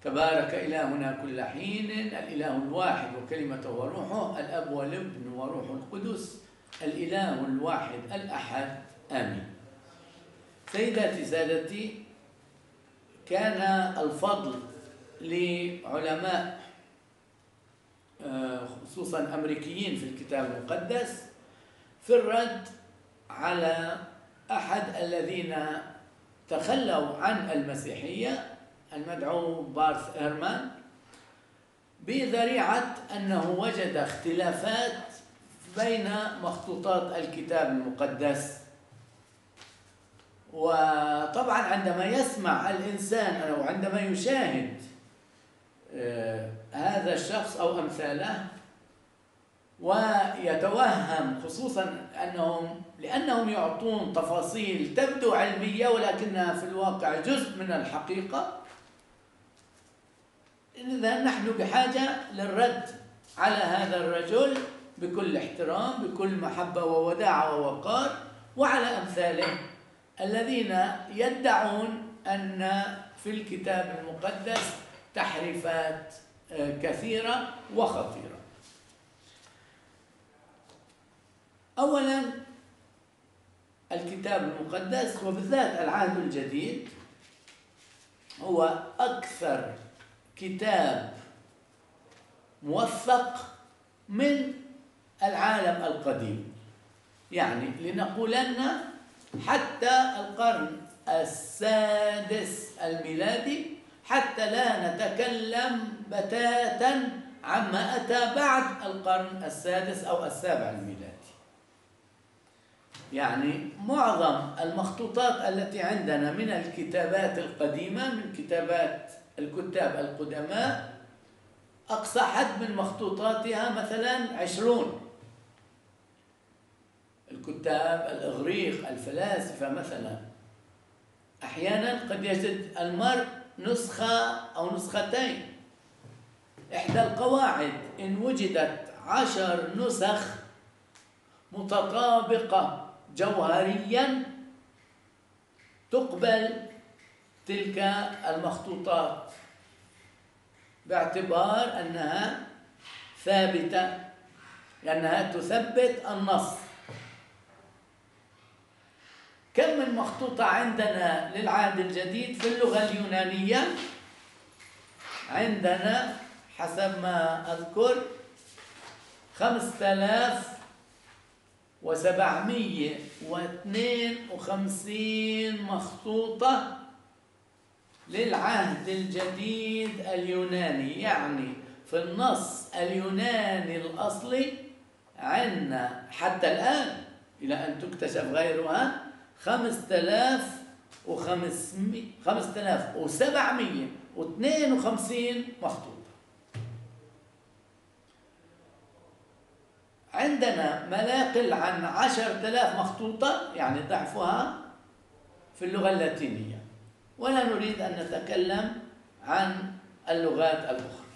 تبارك إلهنا كل حين، الإله الواحد وكلمته وروحه، الأب والابن وروح القدس، الإله الواحد الأحد، آمين. سيداتي سادتي، كان الفضل لعلماء خصوصا أمريكيين في الكتاب المقدس في الرد على أحد الذين تخلوا عن المسيحية المدعو بارث إيرمان، بذريعة أنه وجد اختلافات بين مخطوطات الكتاب المقدس. وطبعا عندما يسمع الإنسان أو عندما يشاهد هذا الشخص أو أمثاله ويتوهم، خصوصا لأنهم يعطون تفاصيل تبدو علمية ولكنها في الواقع جزء من الحقيقة، إذا نحن بحاجة للرد على هذا الرجل بكل احترام، بكل محبة ووداعة ووقار، وعلى أمثاله الذين يدعون أن في الكتاب المقدس تحريفات كثيرة وخطيرة. أولا، الكتاب المقدس وبالذات العهد الجديد هو أكثر كتاب موثق من العالم القديم. يعني لنقولن حتى القرن السادس الميلادي، حتى لا نتكلم بتاتا عما أتى بعد القرن السادس أو السابع الميلادي. يعني معظم المخطوطات التي عندنا من الكتابات القديمة، من كتابات الكتاب القدماء، أقصى حد من مخطوطاتها مثلا 20. الكتاب الإغريق، الفلاسفة مثلا، أحيانا قد يجد المرء نسخة أو نسختين. إحدى القواعد إن وجدت 10 نسخ متطابقة جوهريا تقبل تلك المخطوطات باعتبار أنها ثابتة، لأنها تثبت النص. كم من مخطوطة عندنا للعهد الجديد في اللغة اليونانية؟ عندنا حسب ما أذكر 5752 مخطوطة للعهد الجديد اليوناني. يعني في النص اليوناني الأصلي عندنا حتى الآن إلى أن تكتشف غيرها 5752 مخطوطة. عندنا ما لا يقل عن 10,000 مخطوطة، يعني ضعفها، في اللغة اللاتينية، ولا نريد أن نتكلم عن اللغات الأخرى.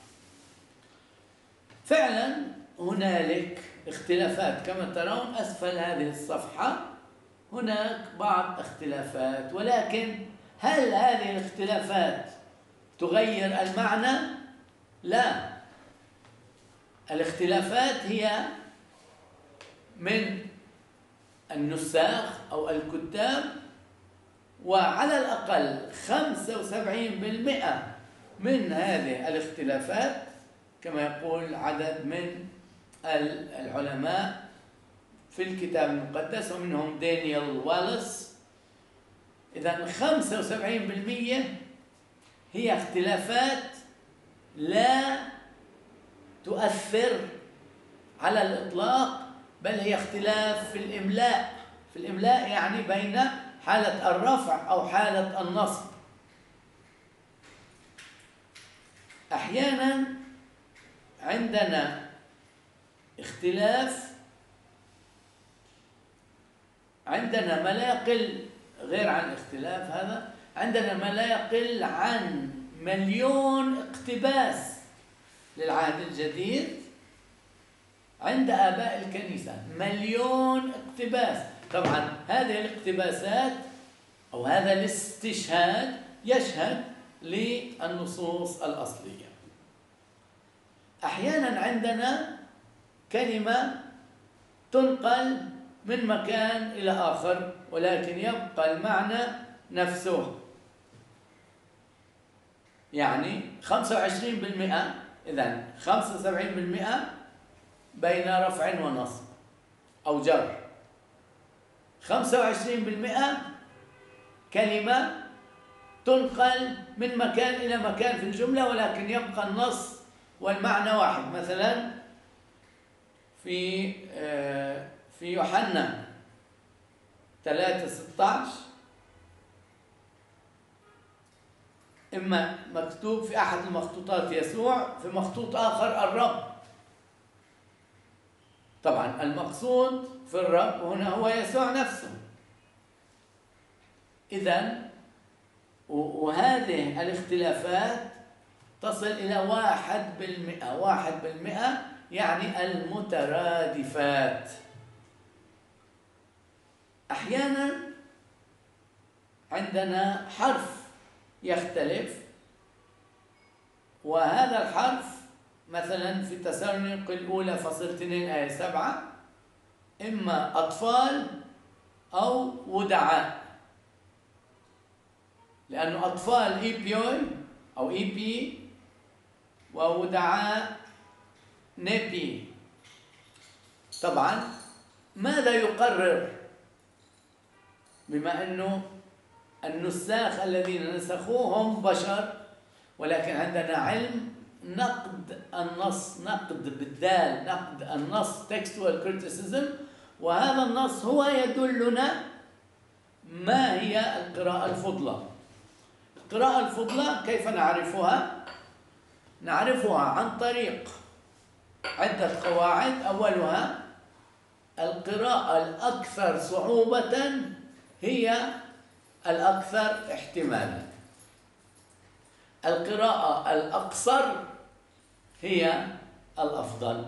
فعلا هنالك اختلافات كما ترون أسفل هذه الصفحة، هناك بعض اختلافات، ولكن هل هذه الاختلافات تغير المعنى؟ لا. الاختلافات هي من النساخ أو الكتاب، وعلى الأقل 75% من هذه الاختلافات كما يقول عدد من العلماء في الكتاب المقدس ومنهم دانيال واليس، إذن 75% هي اختلافات لا تؤثر على الإطلاق، بل هي اختلاف في الإملاء. في الإملاء يعني بين حالة الرفع أو حالة النصب. أحيانا عندنا اختلاف، عندنا ما لا يقل غير عن اختلاف هذا، عندنا ما لا يقل عن 1,000,000 اقتباس للعهد الجديد عند آباء الكنيسة. 1,000,000 اقتباس. طبعا هذه الاقتباسات أو هذا الاستشهاد يشهد للنصوص الأصلية. أحيانا عندنا كلمة تنقل من مكان إلى آخر ولكن يبقى المعنى نفسه. يعني 25%، إذن 75% بين رفع ونصب أو جر. 25% كلمة تنقل من مكان إلى مكان في الجملة ولكن يبقى النص والمعنى واحد. مثلا في يوحنا 3:16 إما مكتوب في أحد المخطوطات يسوع، في مخطوط آخر الرب. طبعا المقصود في الرب هنا هو يسوع نفسه. إذن وهذه الاختلافات تصل إلى 1%. 1% يعني المترادفات. أحيانا عندنا حرف يختلف، وهذا الحرف مثلا في تسالونيق الأولى فصل 2 آية 7 إما أطفال أو ودعاء، لأنه أطفال إيبيوي أو إيبي وودعاء نبي. طبعا ماذا يقرر؟ بما أنه النساخ الذين نسخوهم بشر، ولكن عندنا علم نقد النص، نقد بالدال، نقد النص textual criticism، وهذا النص هو يدلنا ما هي القراءة الفضلى. القراءة الفضلى كيف نعرفها؟ نعرفها عن طريق عدة قواعد. أولها القراءة الأكثر صعوبة هي الأكثر احتمالا. القراءة الأقصر هي الأفضل.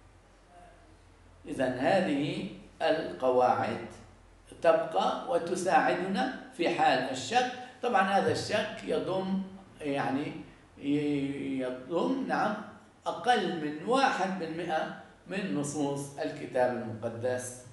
إذن هذه القواعد تبقى وتساعدنا في حال الشك. طبعا هذا الشك يضم نعم أقل من 1% من نصوص الكتاب المقدس.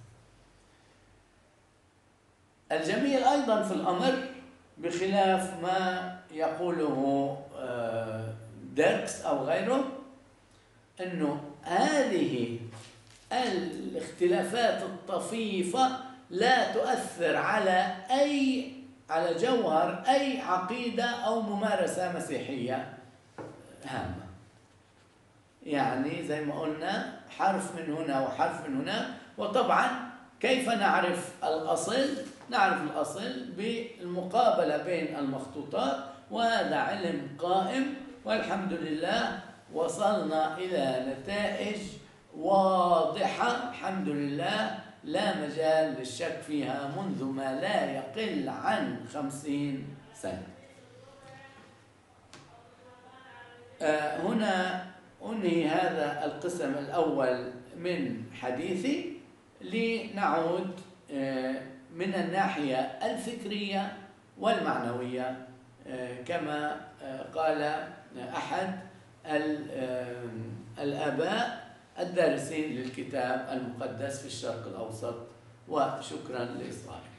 الجميل أيضا في الأمر بخلاف ما يقوله ديركس أو غيره، أنه هذه الاختلافات الطفيفة لا تؤثر على جوهر أي عقيدة أو ممارسة مسيحية هامة. يعني زي ما قلنا حرف من هنا وحرف من هنا. وطبعا كيف نعرف الأصل؟ نعرف الأصل بالمقابلة بين المخطوطات، وهذا علم قائم والحمد لله وصلنا إلى نتائج واضحة الحمد لله لا مجال للشك فيها منذ ما لا يقل عن 50 سنة. هنا أنهي هذا القسم الأول من حديثي، لنعود من الناحية الفكرية والمعنوية كما قال أحد الآباء الدارسين للكتاب المقدس في الشرق الأوسط. وشكرا لإصغائكم.